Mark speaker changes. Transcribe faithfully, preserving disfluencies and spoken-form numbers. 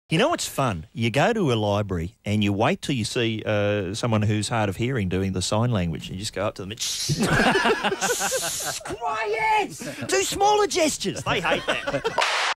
Speaker 1: You know what's fun? You go to a library and you wait till you see uh, someone who's hard of hearing doing the sign language, and you just go up to them and shh, quiet! Do smaller gestures. They hate that.